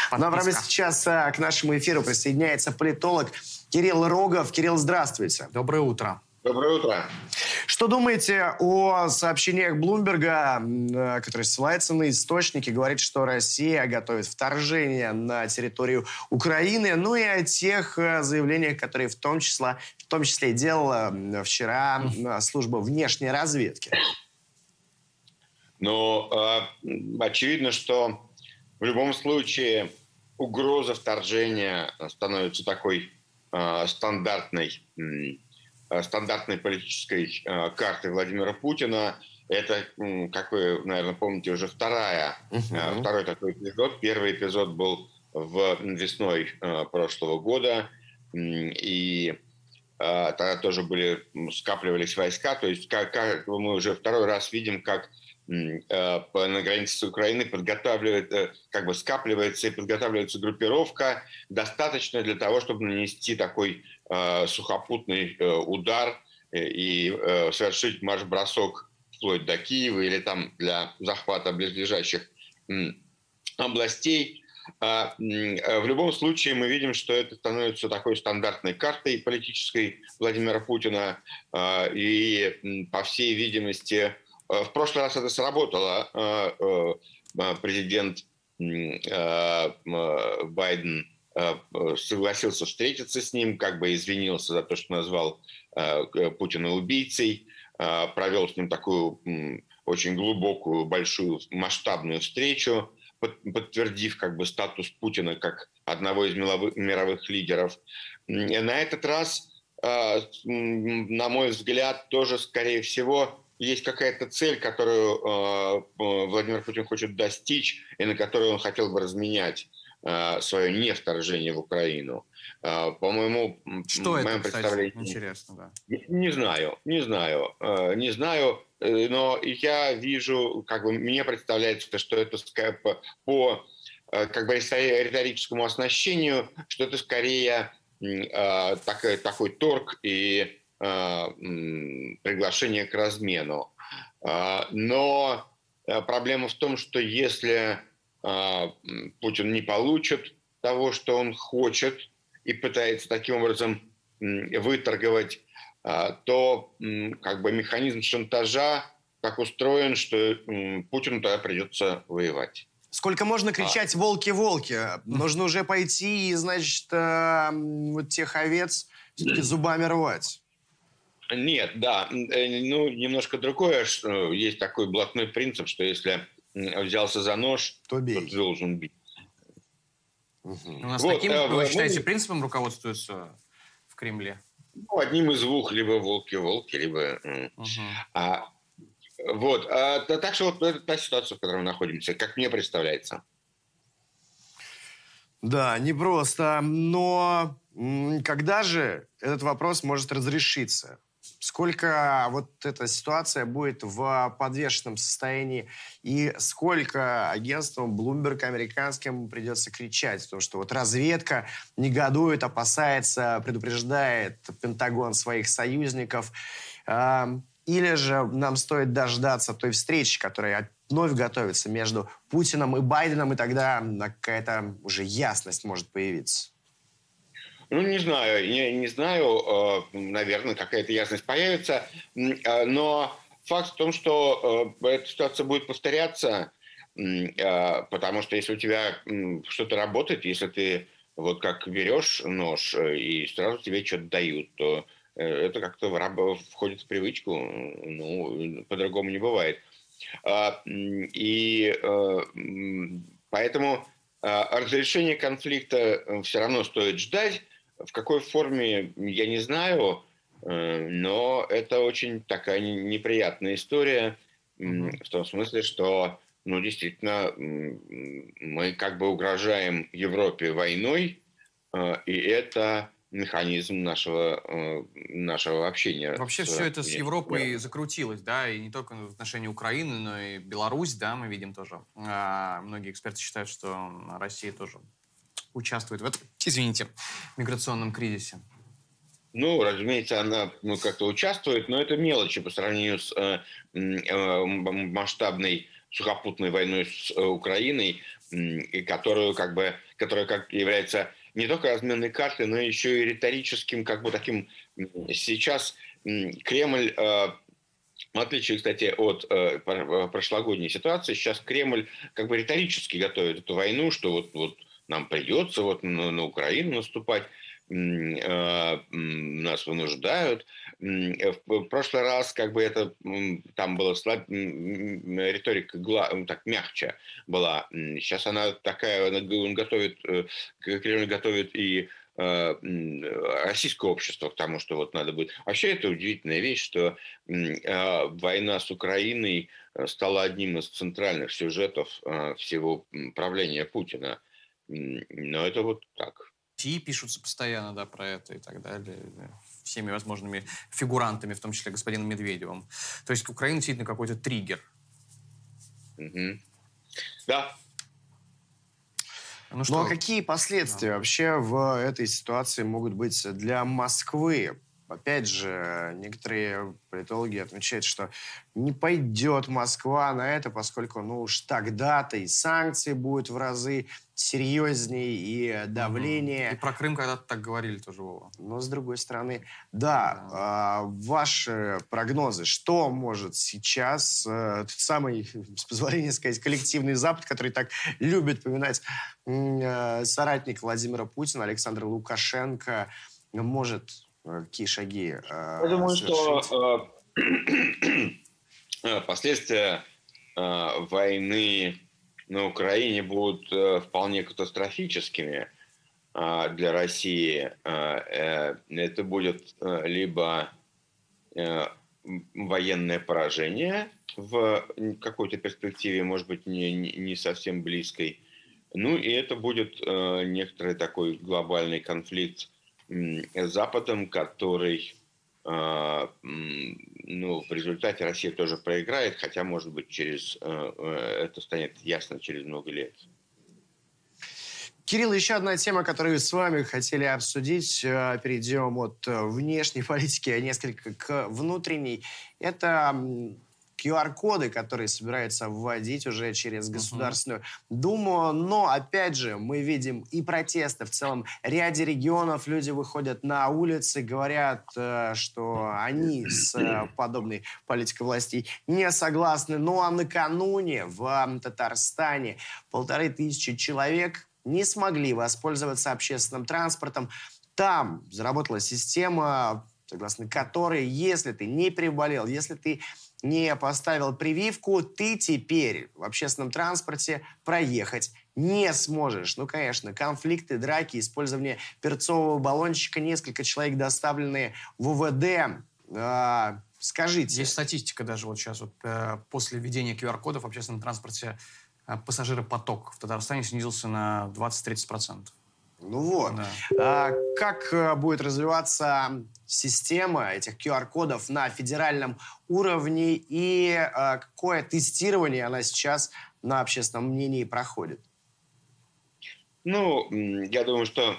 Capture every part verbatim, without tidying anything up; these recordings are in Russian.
Ну а прямо сейчас а, к нашему эфиру присоединяется политолог Кирилл Рогов. Кирилл, здравствуйте. Доброе утро. Доброе утро. Что думаете о сообщениях Блумберга, который ссылается на источники, говорит, что Россия готовит вторжение на территорию Украины, ну и о тех заявлениях, которые в том числе, в том числе делала вчера служба внешней разведки? Ну, очевидно, что в любом случае угроза вторжения становится такой стандартной, стандартной политической картой Владимира Путина. Это, как вы, наверное, помните, уже вторая, uh-huh. второй такой эпизод. Первый эпизод был в весной прошлого года, и тогда тоже были, скапливались войска. То есть как, как мы уже второй раз видим, как на границе с Украиной подготавливает, как бы скапливается и подготавливается группировка, достаточно для того, чтобы нанести такой э, сухопутный э, удар и э, совершить марш-бросок вплоть до Киева или там для захвата близлежащих э, областей. А, э, в любом случае мы видим, что это становится такой стандартной картой политической Владимира Путина, э, и, по всей видимости, в прошлый раз это сработало. Президент Байден согласился встретиться с ним, как бы извинился за то, что назвал Путина убийцей, провел с ним такую очень глубокую, большую, масштабную встречу, подтвердив как бы статус Путина как одного из мировых лидеров. На этот раз, на мой взгляд, тоже, скорее всего, есть какая-то цель, которую э, Владимир Путин хочет достичь, и на которую он хотел бы разменять э, свое невторжение в Украину. Э, по-моему, что в моем это, представлении... кстати, интересно, да. Не, не знаю, не знаю, э, не знаю, э, но я вижу, как бы мне представляется, что это по, по э, как бы риторическому оснащению, что это скорее э, такой, такой торг и приглашение к размену. Но проблема в том, что если Путин не получит того, что он хочет, и пытается таким образом выторговать, то как бы механизм шантажа так устроен, что Путину тогда придется воевать. Сколько можно кричать «волки-волки»? Нужно уже пойти и, значит, вот тех овец все-таки зубами рвать. Нет, да, ну, немножко другое. Есть такой блатной принцип, что если взялся за нож, то, то ты должен бить. Угу. У нас вот, таким, а, вы считаете, мы... принципом руководствуются в Кремле? Ну, одним из двух, либо волки-волки, либо... Угу. А, вот, а, так что вот это та ситуация, в которой мы находимся, как мне представляется. Да, непросто. Но когда же этот вопрос может разрешиться? Сколько вот эта ситуация будет в подвешенном состоянии и сколько агентствам Bloomberg американским придется кричать? Потому что вот разведка негодует, опасается, предупреждает Пентагон своих союзников. Или же нам стоит дождаться той встречи, которая вновь готовится между Путиным и Байденом, и тогда какая-то уже ясность может появиться? Ну, не знаю, не, не знаю, наверное, какая-то ясность появится, но факт в том, что эта ситуация будет повторяться, потому что если у тебя что-то работает, если ты вот как берешь нож и сразу тебе что-то дают, то это как-то входит в привычку, ну, по-другому не бывает. И поэтому разрешение конфликта все равно стоит ждать. В какой форме, я не знаю, но это очень такая неприятная история, mm-hmm. в том смысле, что, ну, действительно, мы как бы угрожаем Европе войной, и это механизм нашего, нашего общения. Вообще с... все это с Европой закрутилось, да, и не только в отношении Украины, но и Беларусь, да, мы видим тоже. А многие эксперты считают, что Россия тоже участвует в этом, извините, миграционном кризисе. Ну, разумеется, она ну, как-то участвует, но это мелочи по сравнению с э, э, масштабной сухопутной войной с Украиной, и которую как бы, которая как является не только разменной картой, но еще и риторическим, как бы таким сейчас Кремль, в отличие, кстати, от прошлогодней ситуации, сейчас Кремль как бы риторически готовит эту войну, что вот, вот нам придется вот на, на Украину наступать, нас вынуждают. В прошлый раз как бы это там была слаб... риторика так мягче была. Сейчас она такая, он готовит, Кремль готовит и российское общество к тому, что вот надо будет. Вообще это удивительная вещь, что война с Украиной стала одним из центральных сюжетов всего правления Путина. Но это вот так. И пишутся постоянно, да, про это и так далее. Всеми возможными фигурантами, в том числе господином Медведевым. То есть Украина действительно какой-то триггер. Угу. Да. Ну, что... Ну а какие последствия да. вообще в этой ситуации могут быть для Москвы? Опять же, некоторые политологи отмечают, что не пойдет Москва на это, поскольку, ну уж тогда-то и санкции будут в разы серьезнее, и давление. И про Крым когда-то так говорили тоже, Вова. Но с другой стороны, да, да. Э, ваши прогнозы, что может сейчас э, тот самый, с позволения сказать, коллективный Запад, который так любит поминать э, соратник Владимира Путина, Александр Лукашенко, может... Какие шаги э, Я думаю, совершить? что э, последствия э, войны на Украине будут э, вполне катастрофическими э, для России. Э, э, это будет э, либо э, военное поражение в какой-то перспективе, может быть, не, не совсем близкой. Ну и это будет э, некоторый такой глобальный конфликт с Западом, который, э, ну, в результате Россия тоже проиграет, хотя, может быть, через э, это станет ясно через много лет. Кирилл, еще одна тема, которую с вами хотели обсудить. Перейдем от внешней политики несколько к внутренней. Это ку ар-коды, которые собираются вводить уже через Государственную uh-huh. Думу. Но, опять же, мы видим и протесты в целом ряде регионов. Люди выходят на улицы, говорят, что они с подобной политикой властей не согласны. Ну а накануне в Татарстане полторы тысячи человек не смогли воспользоваться общественным транспортом. Там заработала система, согласно которой, если ты не переболел, если ты не поставил прививку, ты теперь в общественном транспорте проехать не сможешь. Ну, конечно, конфликты, драки, использование перцового баллончика, несколько человек, доставленные в у вэ дэ. А, скажите. Есть статистика даже вот сейчас. Вот, э, после введения ку ар-кодов в общественном транспорте э, пассажиропоток в Татарстане снизился на двадцать-тридцать процентов. Ну вот. Да. А, как будет развиваться система этих ку ар-кодов на федеральном уровне и а, какое тестирование она сейчас на общественном мнении проходит? Ну, я думаю, что,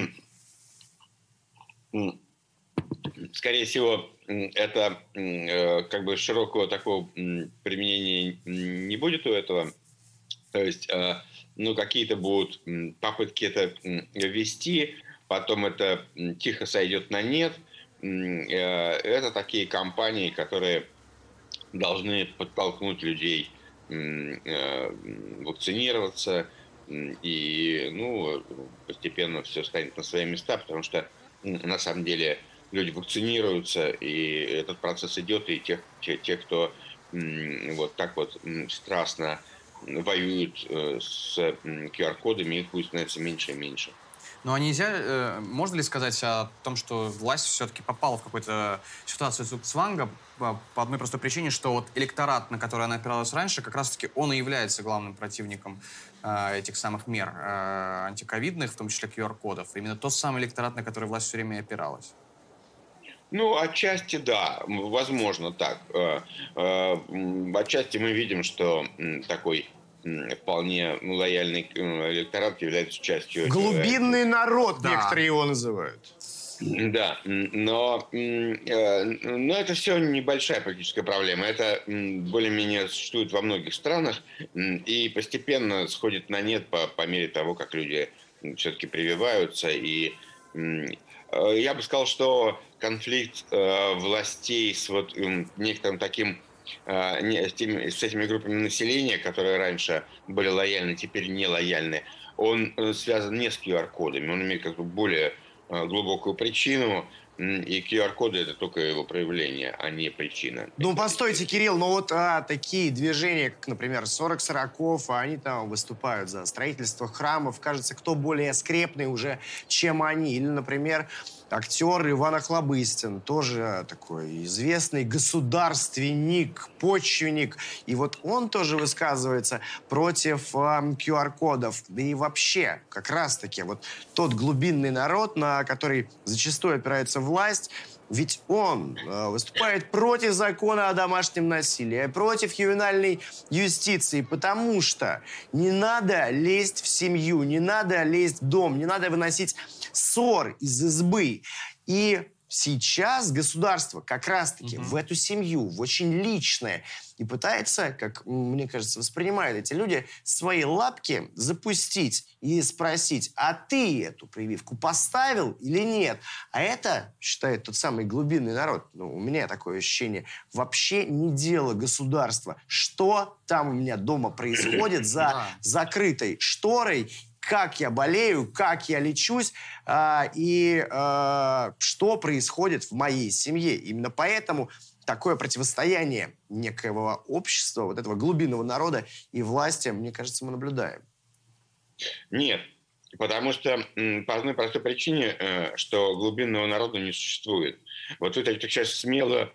скорее всего, это как бы широкого такого применения не будет у этого. То есть... Ну, какие-то будут попытки это ввести, потом это тихо сойдет на нет. Это такие кампании, которые должны подтолкнуть людей вакцинироваться, и, ну, постепенно все станет на свои места, потому что, на самом деле, люди вакцинируются, и этот процесс идет, и тех, те, те кто вот так вот страстно воюют э, с ку ар-кодами, их будет становиться меньше и меньше. Ну, а нельзя, э, можно ли сказать о том, что власть все-таки попала в какую-то ситуацию цугцванга по, по одной простой причине, что вот электорат, на который она опиралась раньше, как раз-таки он и является главным противником э, этих самых мер э, антиковидных, в том числе ку ар-кодов. Именно тот самый электорат, на который власть все время опиралась. Ну, отчасти да, возможно так. Отчасти мы видим, что такой вполне лояльный электорат является частью... Глубинный народ, да. Некоторые его называют. Да, но, но это все небольшая политическая проблема. Это более-менее существует во многих странах и постепенно сходит на нет по, по мере того, как люди все-таки прививаются. И я бы сказал, что конфликт властей с вот некоторым таким с, теми, с этими группами населения, которые раньше были лояльны, теперь не лояльны, он связан не с ку ар-кодами, он имеет как бы более глубокую причину, и ку ар-коды — это только его проявление, а не причина. Ну, постойте, Кирилл, но вот а, такие движения, как, например, сорок сороков, они там выступают за строительство храмов. Кажется, кто более скрепный уже, чем они. Или, например, актер Иван Охлобыстин, тоже такой известный государственник, почвенник. И вот он тоже высказывается против э, ку ар-кодов. Да и вообще, как раз-таки, вот тот глубинный народ, на который зачастую опирается власть, ведь он э, выступает против закона о домашнем насилии, против ювенальной юстиции, потому что не надо лезть в семью, не надо лезть в дом, не надо выносить ссор из избы. И сейчас государство как раз-таки угу. в эту семью, в очень личное, и пытается, как мне кажется, воспринимают эти люди, свои лапки запустить и спросить, а ты эту прививку поставил или нет? А это, считает тот самый глубинный народ, ну, у меня такое ощущение, вообще не дело государства. Что там у меня дома происходит за закрытой шторой, как я болею, как я лечусь э, и э, что происходит в моей семье. Именно поэтому такое противостояние некоего общества, вот этого глубинного народа и власти, мне кажется, мы наблюдаем. Нет, потому что по одной простой причине, что глубинного народа не существует. Вот вы так сейчас смело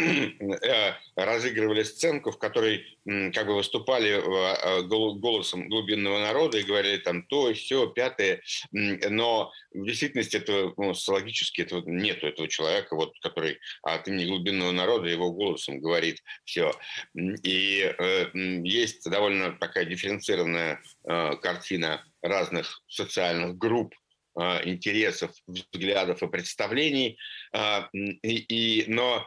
разыгрывали сценку, в которой как бы выступали голосом глубинного народа и говорили там то, сё, пятое, но в действительности этого, ну, социологически этого нету, этого человека, вот, который от имени глубинного народа его голосом говорит все. И э, есть довольно такая дифференцированная э, картина разных социальных групп, э, интересов, взглядов и представлений, э, и, и, но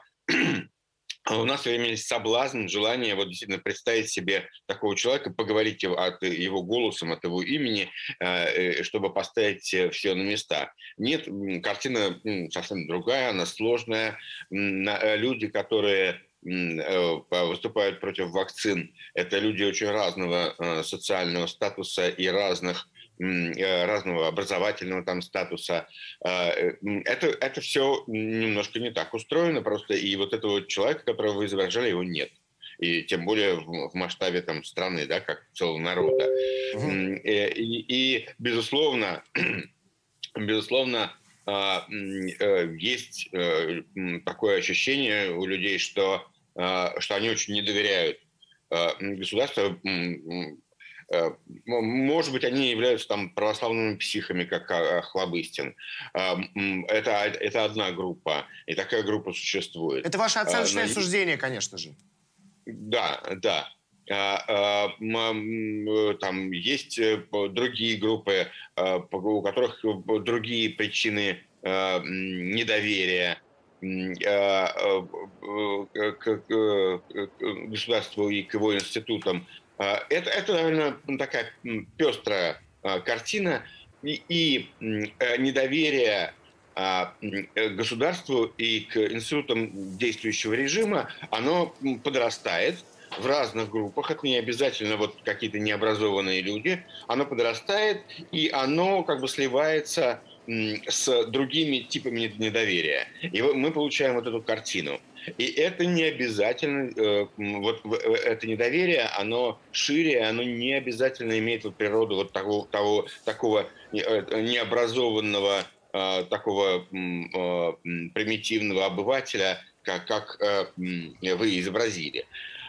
у нас все время есть соблазн, желание вот действительно представить себе такого человека, поговорить от его голосом, от его имени, чтобы поставить все на места. Нет, картина совсем другая, она сложная. Люди, которые выступают против вакцин, это люди очень разного социального статуса и разных разного образовательного там статуса. Это, это все немножко не так устроено просто. И вот этого человека, которого вы изображали, его нет. И тем более в, в масштабе там страны, да, как целого народа. Mm-hmm. И, и, безусловно, безусловно, есть такое ощущение у людей, что, что они очень не доверяют государству. Может быть, они являются там православными психами, как Охлобыстин. Это, это одна группа, и такая группа существует. Это ваше оценочное Но... суждение, конечно же. Да, да. Там есть другие группы, у которых другие причины недоверия к государству и к его институтам. Это, это довольно такая пестрая картина, и, и недоверие к государству и к институтам действующего режима, оно подрастает в разных группах. Это не обязательно вот какие-то необразованные люди. Оно подрастает, и оно как бы сливается с другими типами недоверия. И мы получаем вот эту картину. И это не обязательно, вот это недоверие, оно шире, оно не обязательно имеет вот природу вот того, того такого необразованного, такого примитивного обывателя, как, как вы изобразили.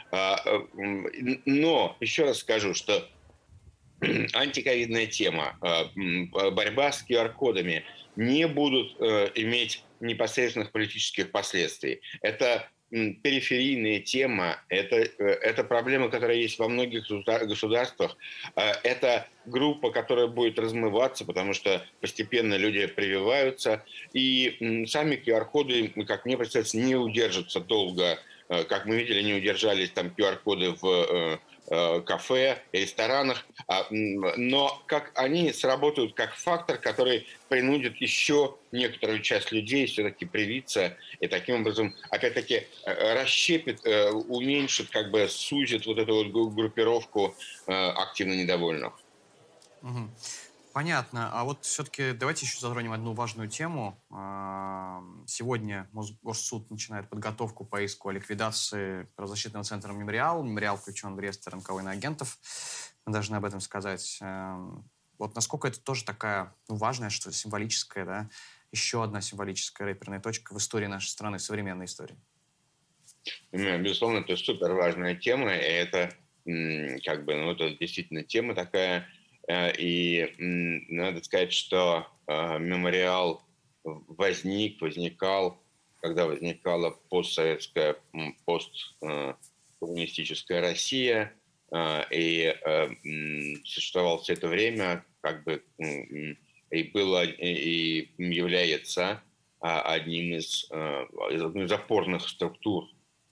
Но еще раз скажу, что антиковидная тема, борьба с ку ар-кодами не будут иметь непосредственных политических последствий. Это периферийная тема, это, это проблема, которая есть во многих государствах. Это группа, которая будет размываться, потому что постепенно люди прививаются. И сами ку ар-коды, как мне представляется, не удержатся долго. Как мы видели, не удержались там ку ар-коды в кафе, ресторанах, но как они сработают как фактор, который принудит еще некоторую часть людей все-таки привиться и таким образом, опять-таки, расщепит, уменьшит, как бы сузит вот эту вот группировку активно недовольных. Угу. Понятно. А вот все-таки давайте еще затронем одну важную тему. Сегодня Мосгорсуд начинает подготовку по иску о ликвидации правозащитного центра «Мемориал». «Мемориал» включен в реестр эн ка вэ иноагентов. Мы должны об этом сказать. Вот насколько это тоже такая, ну, важная, что ли, символическая, да, еще одна символическая рэперная точка в истории нашей страны, современной истории. Безусловно, это супер важная тема, и это как бы, ну, это действительно тема такая. И надо сказать, что «Мемориал» возник, возникал, когда возникала постсоветская, посткоммунистическая Россия, и существовал все это время, как бы, и было, и является одним из, одной из опорных структур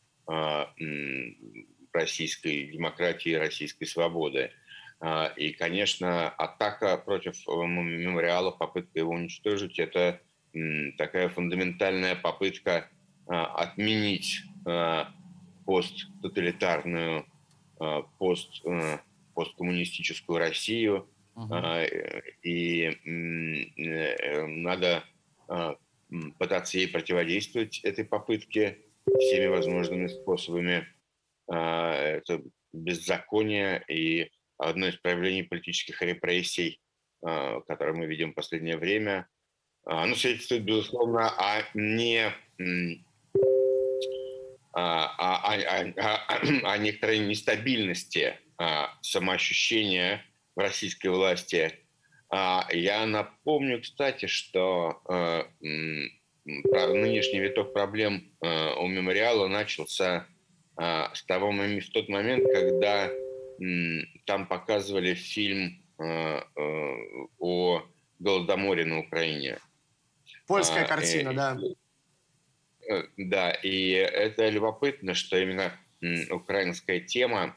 российской демократии, российской свободы. И, конечно, атака против «Мемориала», попытка его уничтожить, это такая фундаментальная попытка отменить посттоталитарную, пост, посткоммунистическую Россию. Uh-huh. И надо пытаться ей противодействовать, этой попытке, всеми возможными способами. Это беззаконие и одно из проявлений политических репрессий, которые мы видим в последнее время, оно свидетельствует, безусловно, о не о, о, о, о некоторой нестабильности самоощущения в российской власти. Я напомню, кстати, что нынешний виток проблем у «Мемориала» начался с того момента, в тот момент, когда там показывали фильм э, э, о Голодоморе на Украине. Польская картина, а, да. Э, да, и это любопытно, что именно м, украинская тема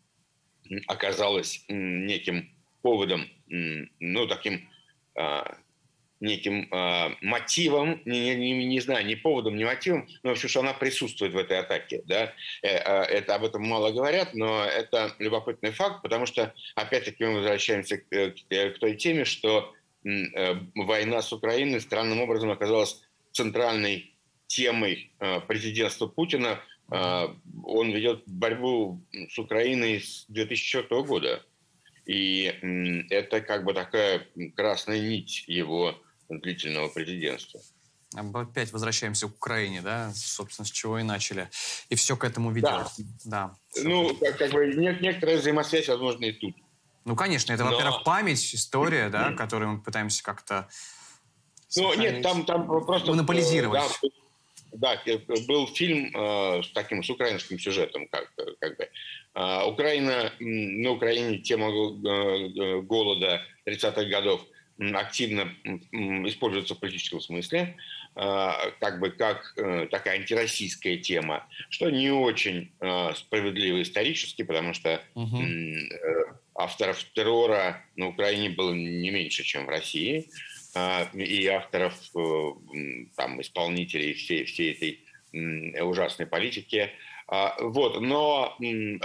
оказалась м, неким поводом, м, ну, таким э, неким э, мотивом, не, не, не знаю, не поводом, не мотивом, но, в общем, что она присутствует в этой атаке. Да? Это, об этом мало говорят, но это любопытный факт, потому что, опять-таки, мы возвращаемся к, к той теме, что э, война с Украиной странным образом оказалась центральной темой э, президентства Путина. Э, он ведет борьбу с Украиной с две тысячи четвёртого года. И э, это как бы такая красная нить его длительного президентства. Опять возвращаемся к Украине, да, собственно, с чего и начали. И все к этому ведет. Да. да ну, как, как бы некоторая взаимосвязь, возможно, и тут. Ну, конечно, это, Но... во-первых, память, история, да, которую мы пытаемся как-то Ну, нет, там, там просто... монополизировать. Да, да, был фильм э, с таким, с украинским сюжетом, как, как бы. Э, Украина, на Украине тема э, голода тридцатых годов активно используется в политическом смысле, как бы как такая антироссийская тема, что не очень справедливо исторически, потому что угу. авторов террора на Украине было не меньше, чем в России, и авторов, там, исполнителей всей, всей этой ужасной политики. Вот. Но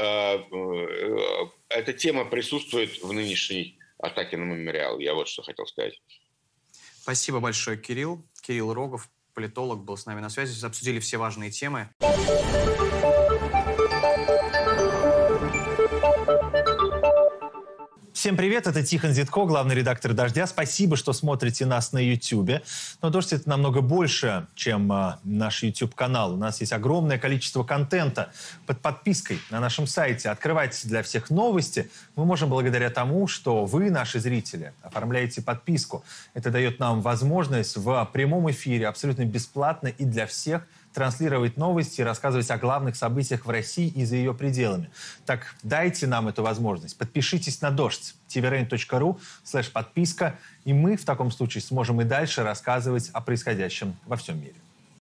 эта тема присутствует в нынешней атаки на «Мемориал». Я вот что хотел сказать. Спасибо большое, Кирилл. Кирилл Рогов, политолог, был с нами на связи. Обсудили все важные темы. Всем привет, это Тихон Зитко, главный редактор «Дождя». Спасибо, что смотрите нас на Ютубе. Но «Дождь» — это намного больше, чем а, наш YouTube-канал. У нас есть огромное количество контента под подпиской на нашем сайте. Открывайте для всех новости. Мы можем благодаря тому, что вы, наши зрители, оформляете подписку. Это дает нам возможность в прямом эфире абсолютно бесплатно и для всех транслировать новости и рассказывать о главных событиях в России и за ее пределами. Так дайте нам эту возможность. Подпишитесь на Дождь. ти ви рейн точка ру слэш подписка. И мы в таком случае сможем и дальше рассказывать о происходящем во всем мире.